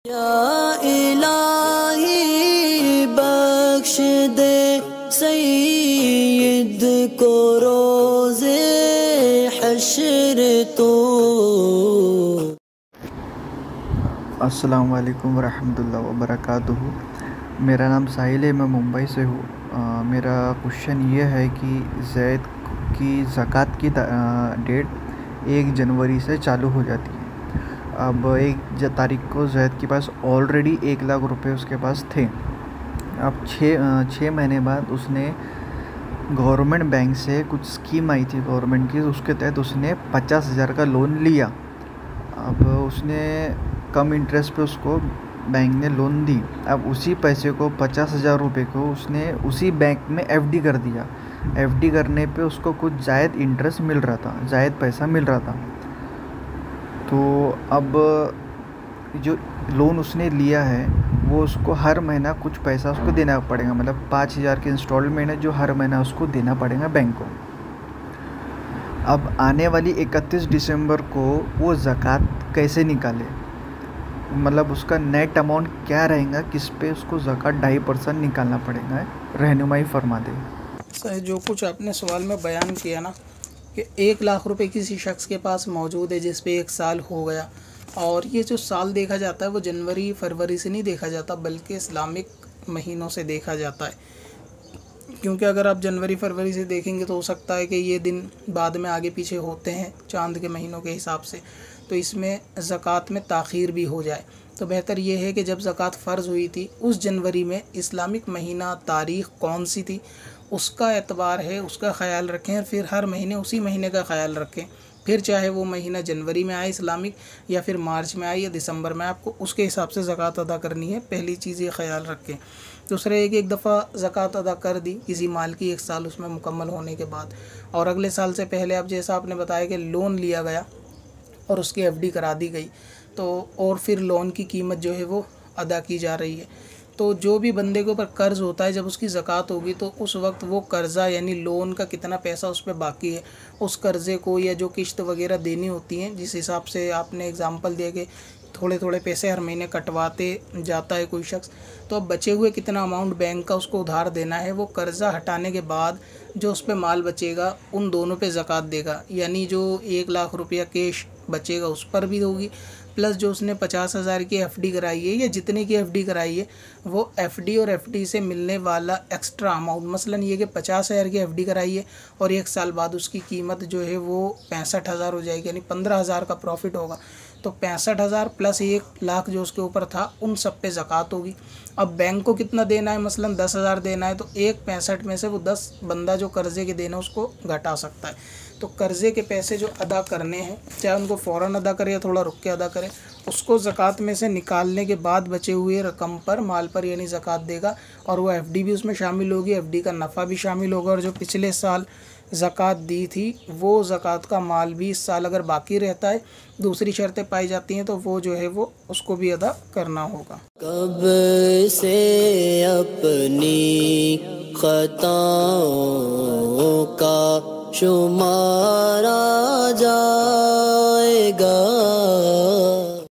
या इलाही बख्श दे सईद को रोज़े हश्र तो। अस्सलाम वालेकुम रहमतुल्लाहि व बरकातुहू। मेरा नाम साहिल है, मैं मुंबई से हूँ। मेरा क्वेश्चन ये है कि ज़ैद की ज़कात की डेट 1 जनवरी से चालू हो जाती है। अब 1 तारीख को ज़ैद के पास ऑलरेडी 1 लाख रुपए उसके पास थे। अब 6 महीने बाद उसने गवर्नमेंट बैंक से कुछ स्कीम आई थी गवर्नमेंट की, उसके तहत उसने 50,000 का लोन लिया। अब उसने कम इंटरेस्ट पे उसको बैंक ने लोन दी। अब उसी पैसे को 50,000 रुपये को उसने उसी बैंक में एफडी कर दिया। एफडी करने पे उसको कुछ ज़ायद इंटरेस्ट मिल रहा था, ज़ायद पैसा मिल रहा था। तो अब जो लोन उसने लिया है वो उसको हर महीना कुछ पैसा उसको देना पड़ेगा, मतलब 5,000 के इंस्टॉलमेंट है जो हर महीना उसको देना पड़ेगा बैंक को। अब आने वाली 31 दिसंबर को वो ज़कात कैसे निकाले, मतलब उसका नेट अमाउंट क्या रहेगा, किस पे उसको ज़कात 2.5% निकालना पड़ेगा, रहनुमाई फरमा दे। सर, जो कुछ आपने सवाल में बयान किया ना कि 1 लाख रुपए किसी शख्स के पास मौजूद है जिस पे 1 साल हो गया, और ये जो साल देखा जाता है वो जनवरी फरवरी से नहीं देखा जाता बल्कि इस्लामिक महीनों से देखा जाता है। क्योंकि अगर आप जनवरी फरवरी से देखेंगे तो हो सकता है कि ये दिन बाद में आगे पीछे होते हैं चांद के महीनों के हिसाब से, तो इसमें ज़कात में ताख़ीर भी हो जाए। तो बेहतर ये है कि जब ज़कात फ़र्ज़ हुई थी उस जनवरी में इस्लामिक महीना तारीख़ कौन सी थी उसका एतबार है, उसका ख़याल रखें, और फिर हर महीने उसी महीने का ख़याल रखें। फिर चाहे वो महीना जनवरी में आए इस्लामिक, या फिर मार्च में आए या दिसंबर में, आपको उसके हिसाब से ज़कात अदा करनी है। पहली चीज़ ये ख़याल रखें। दूसरा एक दफ़ा ज़कात अदा कर दी किसी माल की 1 साल उसमें मुकम्मल होने के बाद, और अगले साल से पहले अब जैसा आपने बताया कि लोन लिया गया और उसकी एफडी करा दी गई, तो और फिर लोन की कीमत जो है वो अदा की जा रही है। तो जो भी बंदे के ऊपर कर्ज़ होता है जब उसकी ज़कात होगी तो उस वक्त वो कर्ज़ा यानी लोन का कितना पैसा उस पर बाकी है, उस कर्ज़े को या जो किश्त वगैरह देनी होती हैं, जिस हिसाब से आपने एग्ज़ाम्पल दिया कि थोड़े थोड़े पैसे हर महीने कटवाते जाता है कोई शख्स, तो अब बचे हुए कितना अमाउंट बैंक का उसको उधार देना है, वो कर्ज़ा हटाने के बाद जो उस पर माल बचेगा उन दोनों पे ज़कात देगा। यानी जो 1 लाख रुपया कैश बचेगा उस पर भी होगी, प्लस जो उसने 50,000 की एफडी कराई है या जितने की एफडी कराई है वो एफडी और एफडी से मिलने वाला एक्स्ट्रा अमाउंट, मसलन ये कि 50,000 की एफडी कराई है और 1 साल बाद उसकी कीमत जो है वो 65,000 हो जाएगी, यानी 15,000 का प्रॉफिट होगा। तो 65,000 प्लस 1 लाख जो उसके ऊपर था उन सब पे ज़कात होगी। अब बैंक को कितना देना है, मसलन 10,000 देना है, तो 1/65 में से वो 10 बंदा जो कर्ज़े के देना उसको घटा सकता है। तो कर्ज़े के पैसे जो अदा करने हैं, चाहे उनको फ़ौरन अदा करे या थोड़ा रुक के अदा करे, उसको ज़कात में से निकालने के बाद बचे हुए रकम पर, माल पर यानी ज़कात देगा, और वो एफडी भी उसमें शामिल होगी, एफडी का नफ़ा भी शामिल होगा, और जो पिछले साल ज़कात दी थी वो ज़कात का माल भी इस साल अगर बाकी रहता है, दूसरी शर्तें पाई जाती हैं, तो वो जो है वो उसको भी अदा करना होगा। कब से अपनी खताओं का शुमारा जाएगा।